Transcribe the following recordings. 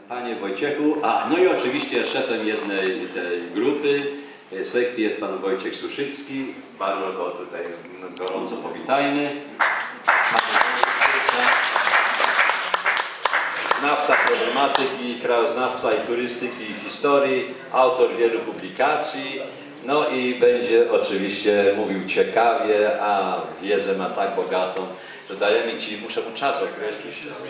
Panie Wojciechu, no i oczywiście szefem jednej tej grupy sekcji jest pan Wojciech Suszycki. Bardzo go tutaj gorąco powitajmy. Znawca problematyki, krajoznawstwa i turystyki i historii, autor wielu publikacji, no i będzie oczywiście mówił ciekawie, a wiedzę ma tak bogatą, że dajemy Ci, muszę mu czas określić.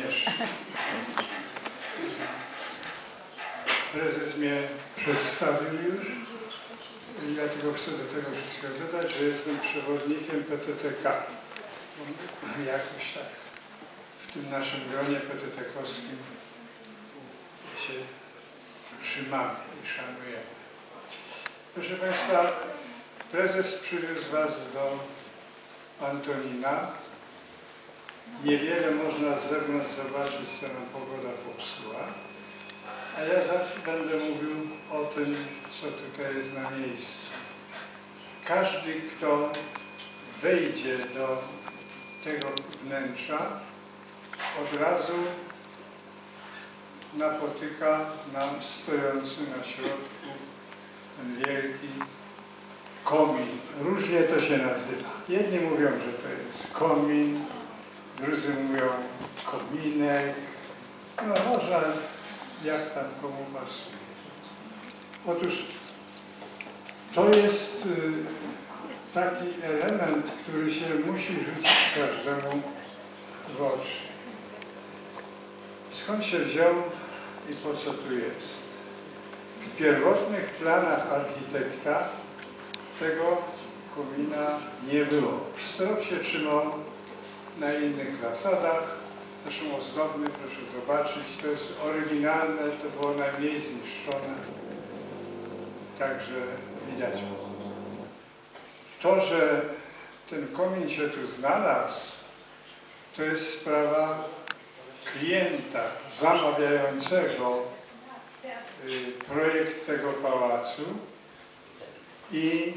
Prezes mnie przedstawił już i ja tylko chcę do tego wszystkiego dodać, że jestem przewodnikiem PTTK. Jakoś tak w tym naszym gronie PTT-kowskim się trzymamy i szanujemy. Proszę Państwa, prezes przywiózł Was do Antonina. Niewiele można z zewnątrz zobaczyć, co nam pogoda popsuła. A ja zawsze będę mówił o tym, co tutaj jest na miejscu. Każdy, kto wejdzie do tego wnętrza, od razu napotyka nam stojący na środku ten wielki komin. Różnie to się nazywa. Jedni mówią, że to jest komin, drudzy mówią kominek. No można jak tam komu pasuje. Otóż to jest taki element, który się musi rzucić każdemu w oczy. Skąd się wziął i po co tu jest? W pierwotnych planach architekta tego komina nie było. Strop się trzymał na innych zasadach. Zresztą ozdobny, proszę zobaczyć, to jest oryginalne, to było najmniej zniszczone. Także widać. To, że ten komin się tu znalazł, to jest sprawa klienta zamawiającego projekt tego pałacu i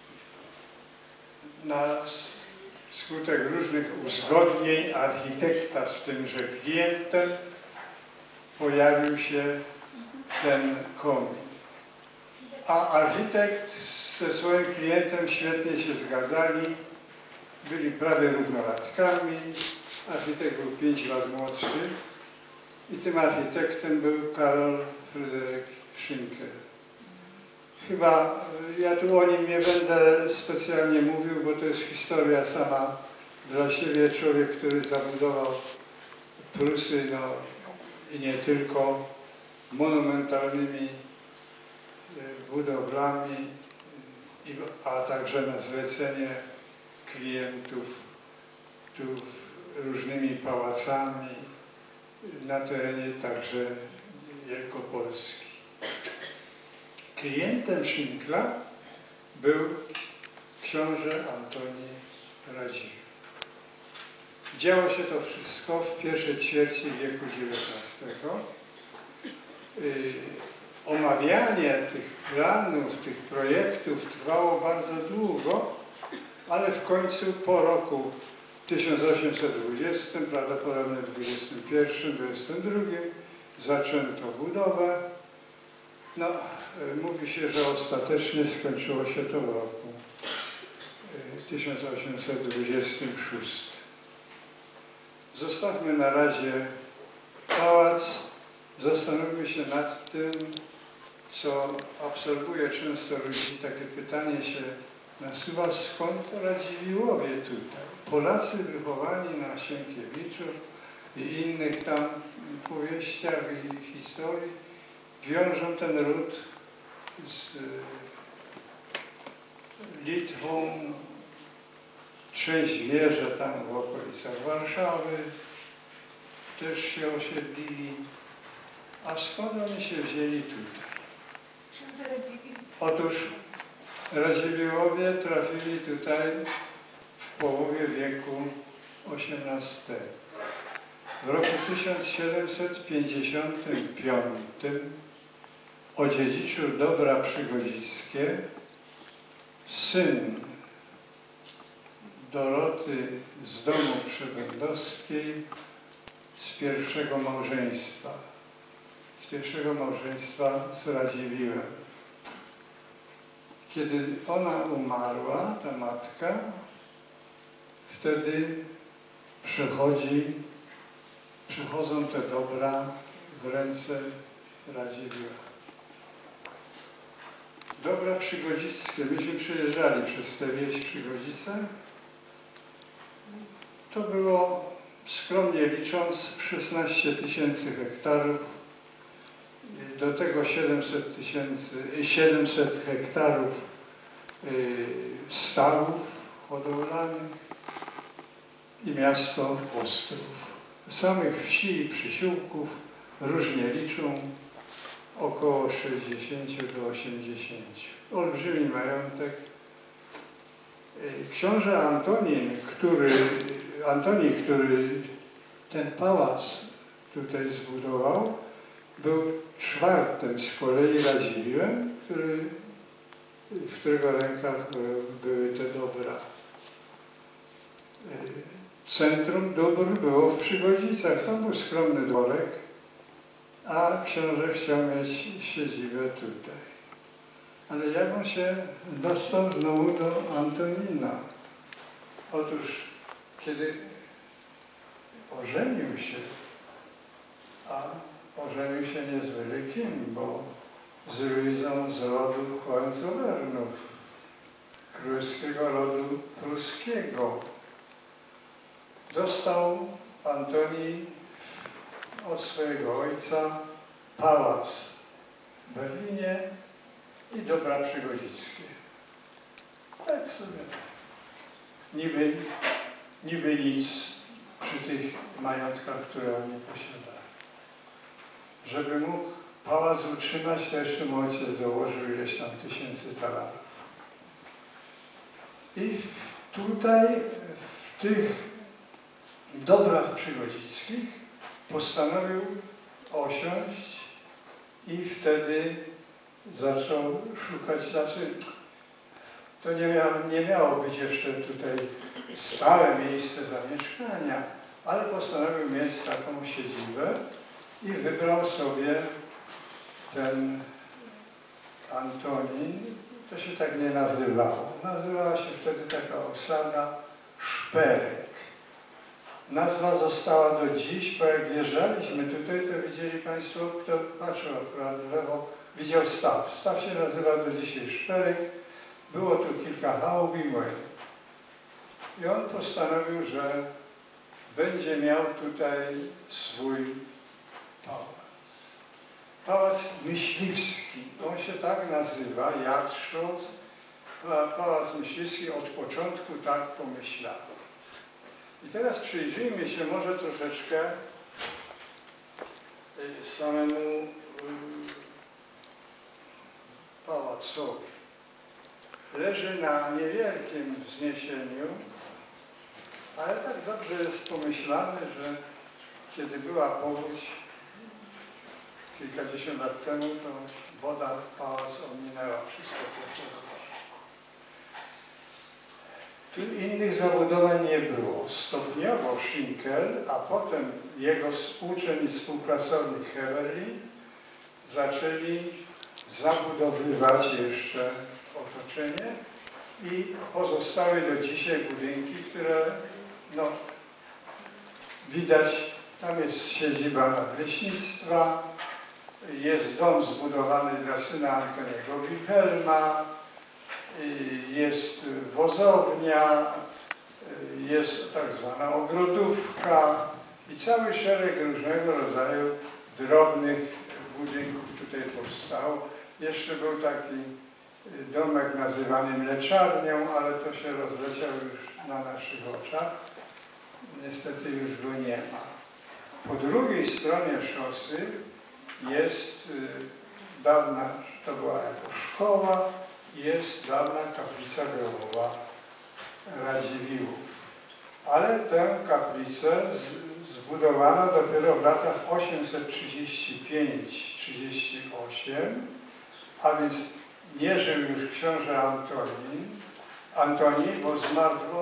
na skutek różnych uzgodnień architekta z tymże klientem pojawił się ten komin. A architekt ze swoim klientem świetnie się zgadzali, byli prawie równolatkami. Architekt był 5 lat młodszy i tym architektem był Karol Fryderyk Schinkel. Chyba ja tu o nim nie będę specjalnie mówił, bo to jest historia sama dla siebie. Człowiek, który zabudował Prusy, no i nie tylko, monumentalnymi budowlami, a także na zlecenie klientów tu różnymi pałacami na terenie także Wielkopolski. Klientem Schinkla był książę Antoni Radziwiłł. Działo się to wszystko w pierwszej ćwierci wieku XIX. Omawianie tych planów, tych projektów trwało bardzo długo, ale w końcu po roku 1820, prawdopodobnie w 21, 22 zaczęto budowę. No, mówi się, że ostatecznie skończyło się to w roku 1826. Zostawmy na razie pałac, zastanówmy się nad tym, co absorbuje często ludzi. Takie pytanie się nasuwa, skąd Radziwiłłowie tutaj? Polacy wychowani na Sienkiewiczu i innych tam powieściach i historii wiążą ten ród z Litwą, część wie, że tam w okolicach Warszawy też się osiedlili. A skąd oni się wzięli tutaj? Otóż Radziwiłłowie trafili tutaj w połowie wieku XVIII. W roku 1755 odziedziczył dobra przygodzickie syn Doroty z domu Przybędowskiej z pierwszego małżeństwa. z pierwszego małżeństwa z Radziwiłem. Kiedy ona umarła, ta matka, wtedy przychodzą te dobra w ręce Radziwiła. Dobra przygodzickie. Myśmy przejeżdżali przez tę wieś Przygodzice. To było, skromnie licząc, 16 000 hektarów. Do tego 700 hektarów stawów hodowlanych i miasto Ostrów. Samych wsi i przysiłków różnie liczą, około 60 do 80. Olbrzymi majątek. Książę Antoni, który ten pałac tutaj zbudował, był czwartym z kolei Radziwiłem, w którego rękach były te dobra. Centrum dóbr było w Przygodzicach. To był skromny dworek, a książę chciał mieć siedzibę tutaj. Ale jak on się dostał znowu do Antonina? Otóż, kiedy ożenił się, a ożenił się niezwykle kim, bo z Luizą z rodu Hohenzollernów, królewskiego rodu pruskiego. Dostał Antoni od swojego ojca pałac w Berlinie i dobra przygodzickie. Tak sobie. Niby nic przy tych majątkach, które oni posiadali. Żeby mógł pałac utrzymać, to jeszcze mój ojciec dołożył ileś tam tysięcy talarów. I tutaj, w tych dobrach przygodzickich, postanowił osiąść i wtedy zaczął szukać, to nie miało być jeszcze tutaj stałe miejsce zamieszkania, ale postanowił mieć taką siedzibę i wybrał sobie ten Antonin, to się tak nie nazywało. Nazywała się wtedy taka osada Szperek. Nazwa została do dziś, bo jak wjeżdżaliśmy tutaj, to widzieli Państwo, kto patrzył akurat w lewo, widział staw. Staw się nazywa do dzisiaj Szperek. Było tu kilka chałub i młyn. I on postanowił, że będzie miał tutaj swój pałac. Pałac Myśliwski. On się tak nazywa, Jastrząc. Pałac Myśliwski od początku tak pomyślał. I teraz przyjrzyjmy się może troszeczkę samemu pałacowi. Leży na niewielkim wzniesieniu, ale tak dobrze jest pomyślane, że kiedy była powódź kilkadziesiąt lat temu, to woda pałac ominęła wszystko to. Tu innych zabudowań nie było. Stopniowo Schinkel, a potem jego uczeń i współpracownik Heverlin zaczęli zabudowywać jeszcze otoczenie i pozostały do dzisiaj budynki, które widać, tam jest siedziba nadleśnictwa, jest dom zbudowany dla syna Antoniego Wilhelma, jest wozownia, jest tak zwana ogrodówka i cały szereg różnego rodzaju drobnych budynków tutaj powstał. Jeszcze był taki domek nazywany mleczarnią, ale to się rozleciał już na naszych oczach. Niestety już go nie ma. Po drugiej stronie szosy jest dawna, to była jako szkoła, jest dawna kaplica grobowa Radziwiłłów. Ale tę kaplicę zbudowano dopiero w latach 835-38, a więc nie żył już książę Antoni, bo zmarł w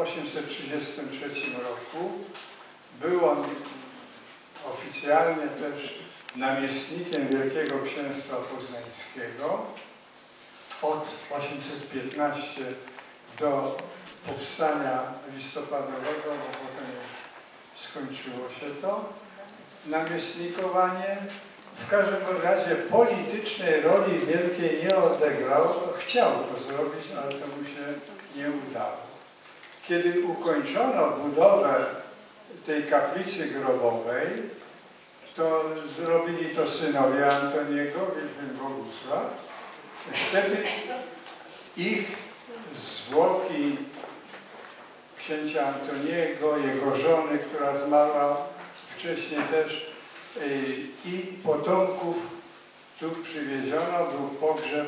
833 roku. Był on oficjalnie też namiestnikiem Wielkiego Księstwa Poznańskiego od 815 do powstania listopadowego, bo potem już skończyło się to namiestnikowanie. W każdym razie politycznej roli wielkiej nie odegrał. Chciał to zrobić, ale to mu się nie udało. Kiedy ukończono budowę tej kaplicy grobowej, to zrobili to synowie Antoniego, Wilhelm Bogusław. Wtedy ich zwłoki księcia Antoniego, jego żony, która zmarła wcześniej też, i potomków tu przywieziono, był pogrzeb,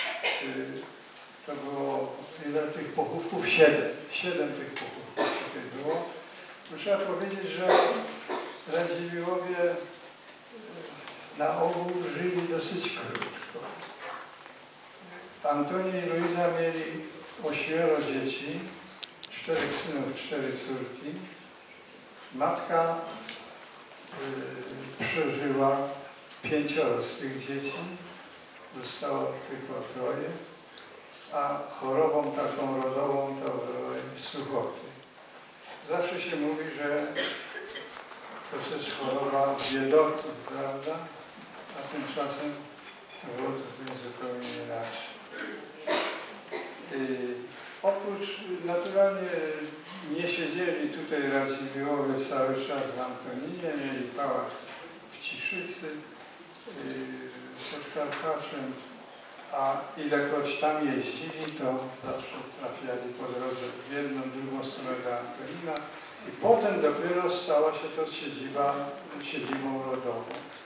to było, ile tych pochówków? 7 tych pochówków tutaj było. Trzeba powiedzieć, że Radziwiłłowie na ogół żyli dosyć krótko. Antoni i Luiza mieli 8 dzieci, 4 synów, 4 córki. Matka przeżyła 5 z tych dzieci, zostało tylko 3, a chorobą taką rodową to były suchoty. Zawsze się mówi, że to jest choroba biedoty, prawda? A tymczasem to było zupełnie inaczej. Oprócz, naturalnie nie siedzieli tutaj Radziwiłłowie cały czas w Antoninie, mieli pałac w Ciszycy pod Karpaczem, a ilekroć tam jeździli, to zawsze trafiali po drodze w jedną, drugą stronę do Antonina i potem dopiero stała się to siedzibą rodową.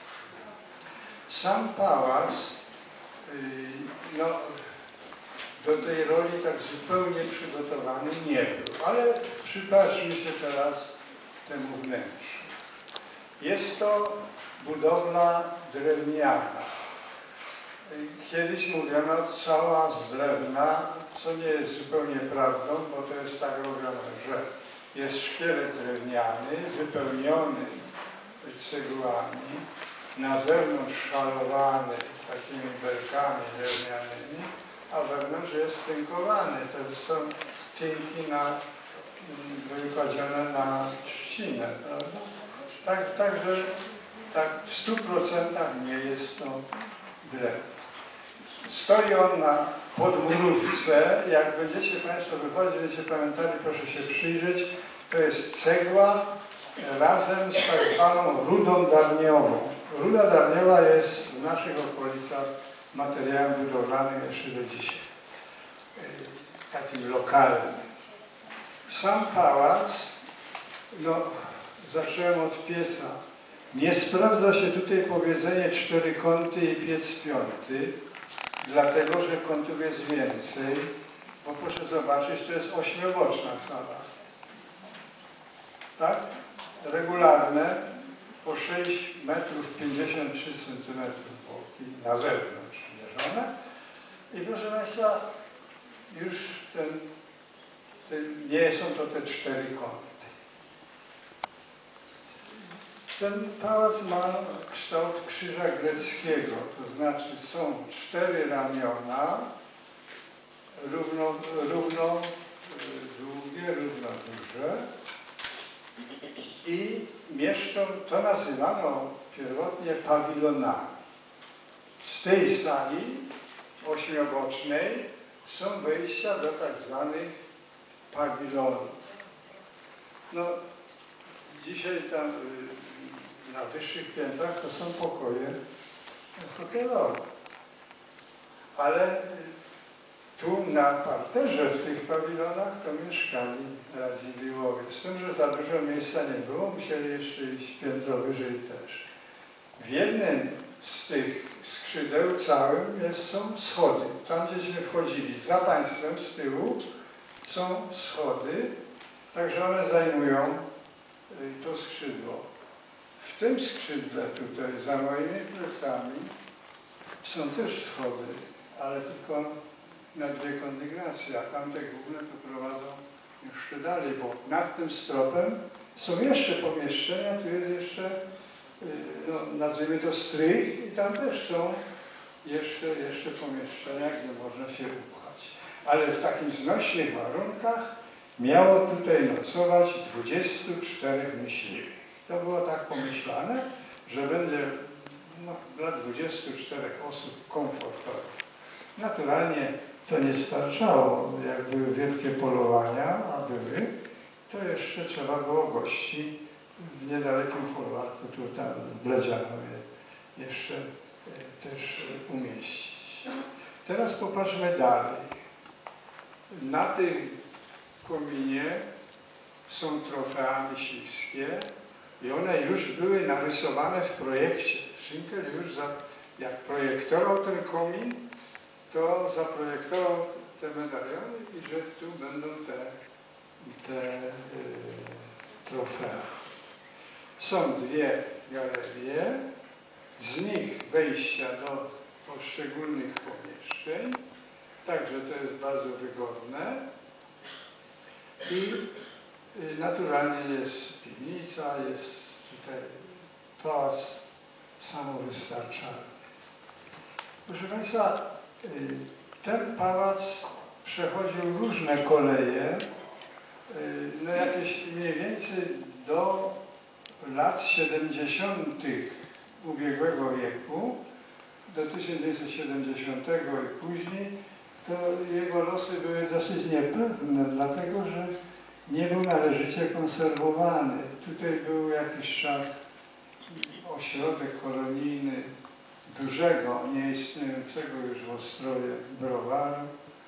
Sam pałac, no, do tej roli tak zupełnie przygotowany nie był, ale przypatrzmy się teraz temu wnętrzu. Jest to budowla drewniana. Kiedyś mówiono cała z drewna, co nie jest zupełnie prawdą, bo to jest tak robione, że jest szkielet drewniany, wypełniony cegłami, na zewnątrz szalowany takimi belkami drewnianymi, a wewnątrz jest tynkowany. To są tynki wykładzione na trzcinę, prawda? Także tak w 100% nie jest to drewno. Stoi on na podmurówce. Jak będziecie Państwo wychodzić, będziecie pamiętali, proszę się przyjrzeć, to jest cegła razem z tak zwaną rudą darniową. Ruda darniowa jest w naszych okolicach materiałem budowlanym jeszcze do dzisiaj, takim lokalnym. Sam pałac, no, zacząłem od pieca. Nie sprawdza się tutaj powiedzenie 4 kąty i piec 5, dlatego że kątów jest więcej, bo proszę zobaczyć, to jest 8-boczna sala. Tak? Regularne, po 6 metrów 53 cm boki na zewnątrz mierzone. I proszę Państwa, już nie są to te 4 kąty. Ten pałac ma kształt krzyża greckiego, to znaczy są 4 ramiona, równo długie, równo duże i mieszczą, to nazywano pierwotnie pawilonami. Z tej sali 8-bocznej są wejścia do tak zwanych pawilonów. No, dzisiaj tam na wyższych piętrach to są pokoje hotelowe. Ale tu na parterze w tych pawilonach to mieszkali Radziwiłłowie. Z tym, że za dużo miejsca nie było, musieli jeszcze iść piętro wyżej też. W jednym z tych skrzydeł całym są schody. Tam, gdzieśmy wchodzili za Państwem z tyłu są schody, także one zajmują to skrzydło. W tym skrzydle tutaj, za moimi plecami, są też schody, ale tylko na 2 kondygnacje, a tamte główne to prowadzą jeszcze dalej, bo nad tym stropem są jeszcze pomieszczenia, tu jest jeszcze no, nazwijmy to strych i tam też są jeszcze pomieszczenia, gdzie można się upchać. Ale w takich znośnych warunkach miało tutaj nocować 24 myśliwych. To było tak pomyślane, że będzie dla 24 osób komfortowo. Naturalnie to nie starczało, jak były wielkie polowania, a były, to jeszcze trzeba było gości w niedalekim folwarku, tu tam w Bledzianowie jeszcze też umieścić. Teraz popatrzmy dalej. Na tym kominie są trofea myśliwskie i one już były narysowane w projekcie. Schinkel już jak projektował ten komin, to zaprojektował te medaliony i że tu będą te trofea. Są dwie galerie, z nich wejścia do poszczególnych pomieszczeń, także to jest bardzo wygodne i naturalnie jest piwnica, jest tutaj pałac samowystarczalny. Proszę Państwa, ten pałac przechodził różne koleje, no jakieś mniej więcej do lat 70. ubiegłego wieku, do 1970 i później, to jego losy były dosyć niepewne, dlatego że nie był należycie konserwowany. Tutaj był jakiś czas ośrodek kolonijny dużego, nieistniejącego już w Ostrowie browaru.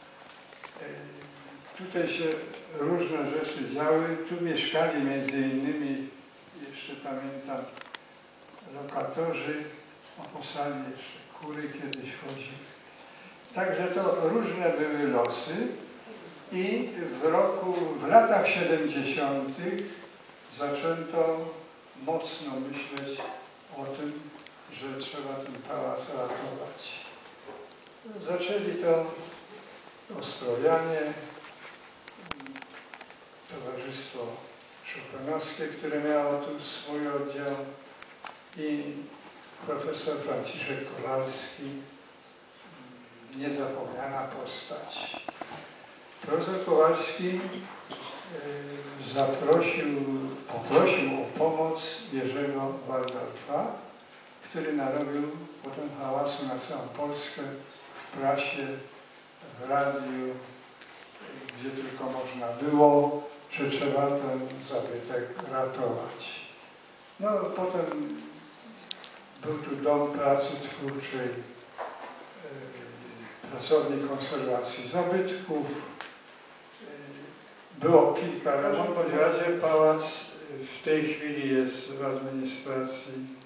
Tutaj się różne rzeczy działy. Tu mieszkali między innymi, jeszcze pamiętam, lokatorzy, a po sali jeszcze kury kiedyś chodziły. Także to różne były losy i w latach 70. zaczęto mocno myśleć o tym, że trzeba ten pałac ratować. Zaczęli to Ostrowianie, Towarzystwo Chopinowskie, które miało tu swój oddział i profesor Franciszek Kolarski, niezapomniana postać. Profesor Kowalski poprosił o pomoc Jerzego Waldorfa, który narobił potem hałasu na całą Polskę, w prasie, w radiu, gdzie tylko można było, że trzeba ten zabytek ratować. No potem był tu Dom Pracy Twórczej, Pracownik Konserwacji Zabytków. Było kilka razy. W każdym razie pałac w tej chwili jest w administracji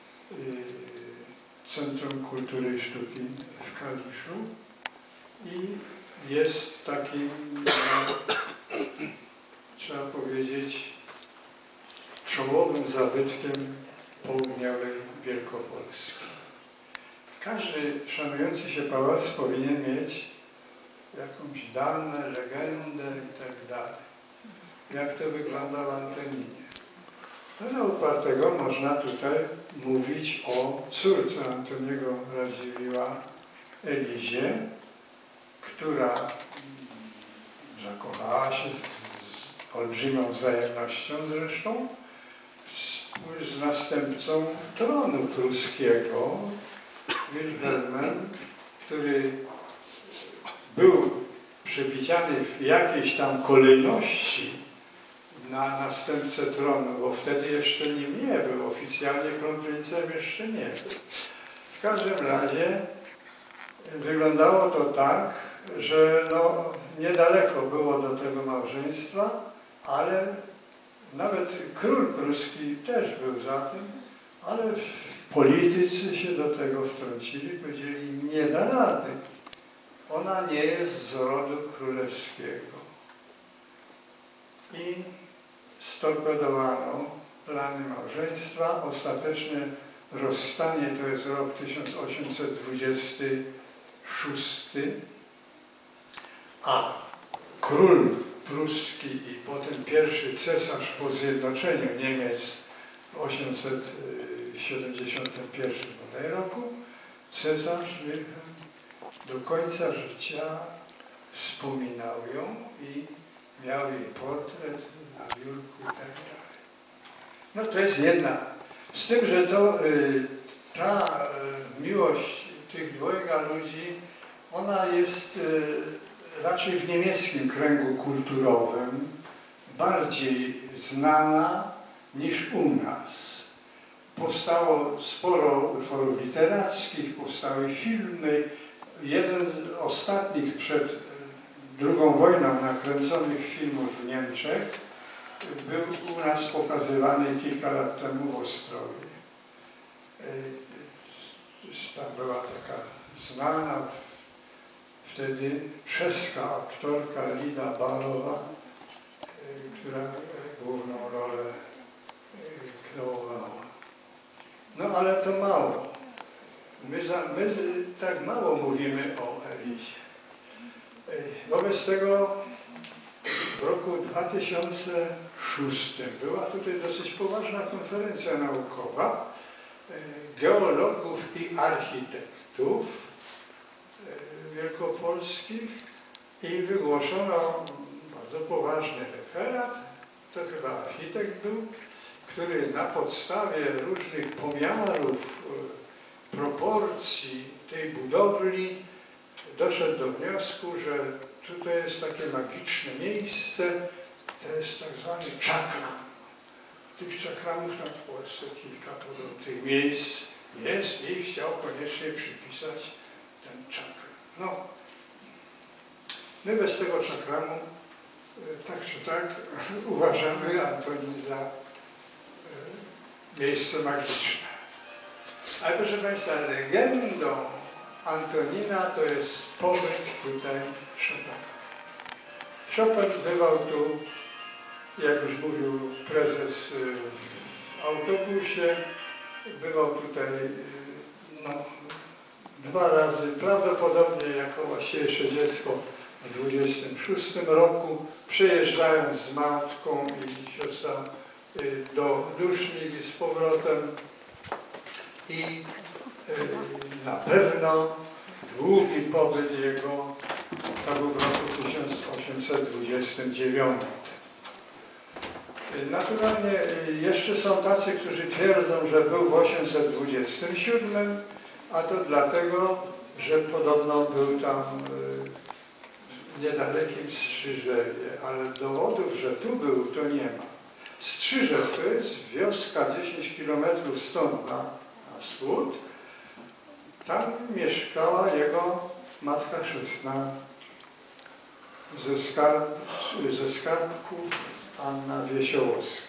Centrum Kultury i Sztuki w Kaliszu i jest takim, trzeba powiedzieć, czołowym zabytkiem południowej Wielkopolski. Każdy szanujący się pałac powinien mieć jakąś dawną legendę i tak dalej. Jak to wygląda w Antoninie. No, upartego można tutaj mówić o córce Antoniego Radziwiłła, Elizie, która zakochała się z olbrzymią wzajemnością zresztą z następcą tronu pruskiego, Wilhelmem, który był przewidziany w jakiejś tam kolejności na następcę tronu, bo wtedy jeszcze nim nie był, oficjalnie kronprincem jeszcze nie był. W każdym razie wyglądało to tak, że no, niedaleko było do tego małżeństwa, ale nawet król pruski też był za tym, ale politycy się do tego wtrącili, powiedzieli, nie da rady. Ona nie jest z rodu królewskiego. I storpedowano plany małżeństwa. Ostateczne rozstanie to jest rok 1826, a król pruski i potem pierwszy cesarz po zjednoczeniu Niemiec w 71 bodaj roku, cesarz Wilhelm do końca życia wspominał ją i miał jej portret na biurku i tak dalej. No to jest jedna. Z tym, że to ta miłość tych dwojga ludzi, ona jest raczej w niemieckim kręgu kulturowym bardziej znana niż u nas. Powstało sporo utworów literackich, powstały filmy. Jeden z ostatnich przed II wojną nakręconych filmów w Niemczech był u nas pokazywany kilka lat temu w Ostrowie. Tam była taka znana wtedy czeska aktorka Lida Balowa, która główną rolę kreowała. No ale to mało. My tak mało mówimy o Elizie. Wobec tego w roku 2006 była tutaj dosyć poważna konferencja naukowa geologów i architektów wielkopolskich i wygłoszono bardzo poważny referat. To chyba architekt był, który na podstawie różnych pomiarów proporcji tej budowli doszedł do wniosku, że tutaj jest takie magiczne miejsce, to jest tak zwany czakram. Tych czakramów tam w Polsce kilka podobnych miejsc jest i chciał koniecznie przypisać ten czakram. No, my bez tego czakramu, tak czy tak, uważamy Antonin za miejsce magiczne. Ale proszę Państwa, legendą Antonina to jest pobyt tutaj Chopina. Chopin bywał tu, jak już mówił prezes, w autobusie, bywał tutaj no, 2 razy, prawdopodobnie jako właściwie jeszcze dziecko w 26 roku, przejeżdżając z matką i siostrą do Lusznik i z powrotem. I na pewno długi pobyt jego to był w roku 1829. Naturalnie jeszcze są tacy, którzy twierdzą, że był w 827, a to dlatego, że podobno był tam w niedalekim Strzyżewie, ale dowodów, że tu był, to nie ma. Strzyżew to jest wioska 10 km stąd na wschód. Tam mieszkała jego matka chrzestna ze skarbków Anna Wiesiołowska.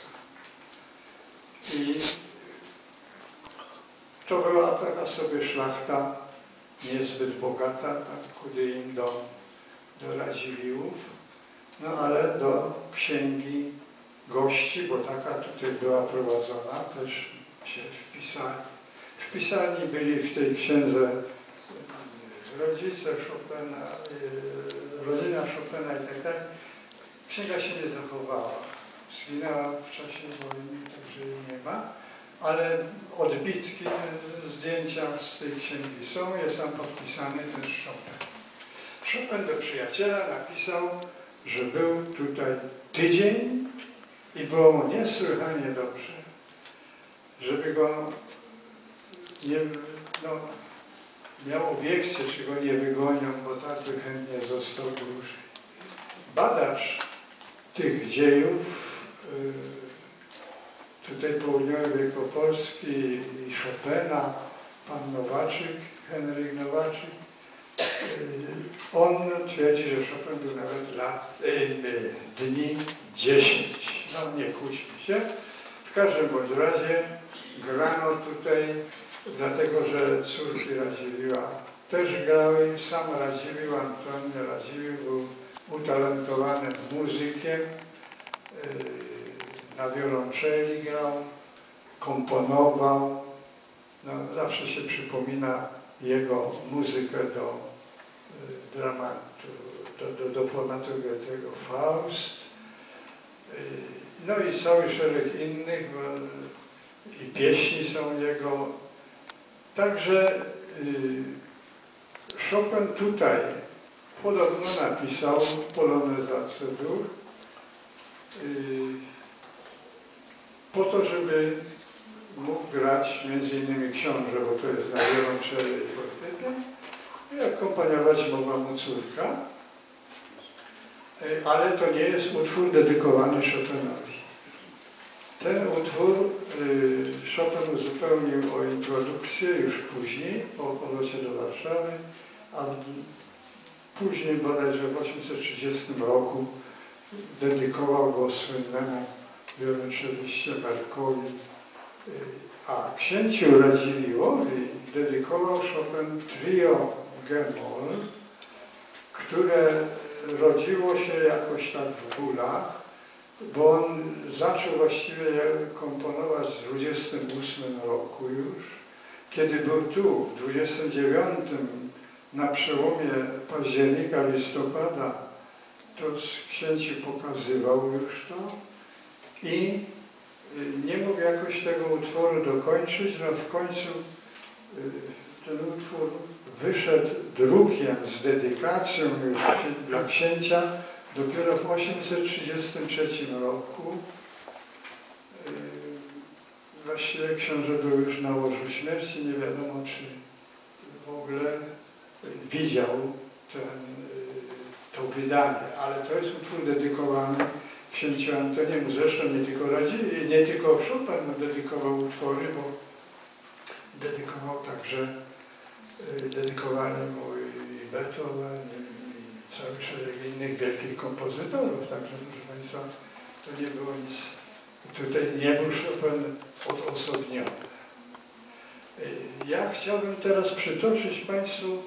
I to była taka sobie szlachta niezbyt bogata, tam kudy im do Radziwiłłów, no ale do księgi gości, bo taka tutaj była prowadzona, też się wpisali. Wpisani byli w tej księdze rodzice Chopina, rodzina Chopina i tak dalej. Księga się nie zachowała. Zginęła w czasie wojny, także jej nie ma. Ale odbitki, zdjęcia z tej księgi są. Jest tam podpisany też Chopin. Chopin do przyjaciela napisał, że był tutaj tydzień i było mu niesłychanie dobrze, żeby go nie, no, miał obiekcję, czy go nie wygonią, bo tak by chętnie został dłużej. Badacz tych dziejów tutaj południowej Wielkopolski i Chopina, pan Nowaczyk, Henryk Nowaczyk, on twierdzi, że Chopin był nawet dni 10. No nie kłóćmy się. W każdym bądź razie grano tutaj, dlatego że córki Radziwiłła też grały. Sam Radziwiłł, Antoni Radziwiłł był utalentowanym muzykiem, na wiolonczeli grał, komponował. No, zawsze się przypomina jego muzykę do dramatu, do ponadto tego Faust. No i cały szereg innych, bo i pieśni są jego. Także Chopin tutaj podobno napisał polonez C-dur po to, żeby mógł grać między innymi książę, bo to jest na wiolonczeli i fortepian, i akompaniować mogła mu córka, ale to nie jest utwór dedykowany Chopinowi. Ten utwór Chopin uzupełnił o introdukcję już później, po powrocie do Warszawy, a później bodajże w 1830 roku dedykował go słynnemu wiolonczeliście Berkowi, a księciu Radziwiłłowi dedykował Chopin trio G-moll, które rodziło się jakoś tak w bólach, bo on zaczął właściwie komponować w 28 roku już, kiedy był tu, w 29 na przełomie października, listopada, to księciu pokazywał już to i nie mógł jakoś tego utworu dokończyć, no w końcu ten utwór wyszedł drukiem z dedykacją już dla księcia dopiero w 1833 roku. Właściwie książę był już na łożu śmierci, nie wiadomo czy w ogóle widział to wydanie, ale to jest utwór dedykowany księciu Antoniemu. Zresztą nie tylko Chopin dedykował utwory, bo dedykował także dedykowali mu i Beethoven, i cały szereg innych wielkich kompozytorów. Także, proszę Państwa, to nie było nic, tutaj nie był Chopin odosobniony. Ja chciałbym teraz przytoczyć Państwu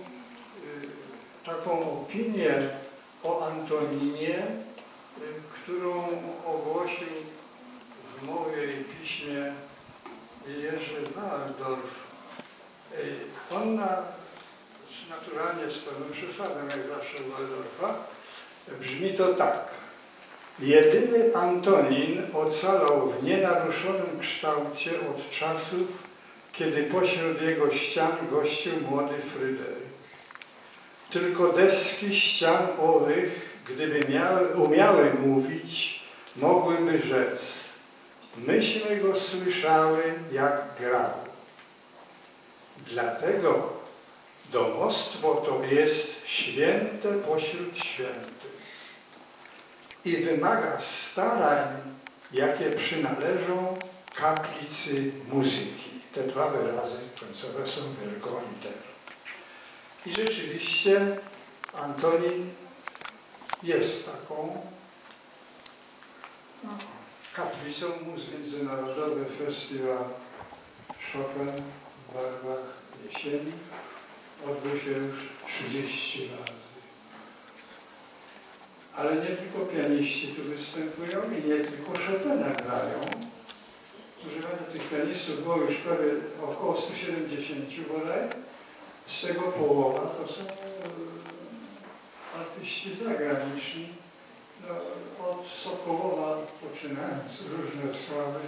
taką opinię o Antoninie, którą ogłosił w mowie i piśmie Jerzy Waldorf. On naturalnie z pewną przesadą, jak zawsze u Waldorfa, brzmi to tak. Jedyny Antonin ocalał w nienaruszonym kształcie od czasów, kiedy pośród jego ścian gościł młody Fryderyk. Tylko deski ścian owych, gdyby umiały mówić, mogłyby rzec. Myśmy go słyszały, jak grał. Dlatego domostwo to jest święte pośród świętych i wymaga starań, jakie przynależą kaplicy muzyki. Te dwa wyrazy końcowe są wielką literą. I rzeczywiście Antonin jest taką kaplicą Międzynarodowy Festiwal Chopin w barwach jesieni odbył się już 30 razy. Ale nie tylko pianiści tu występują i nie tylko Chopina grają. Używanie tych pianistów było już prawie około 170 bodaj. Z tego połowa to są artyści zagraniczni. No, od Sokołowa poczynając różne sławy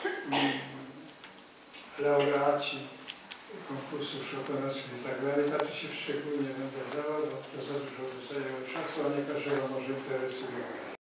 laureaci konkursów chopinowskich i tak dalej. Tacy się szczególnie nie będę dawał, bo to za dużo by zajęło czasu, a nie każdego może interesuje.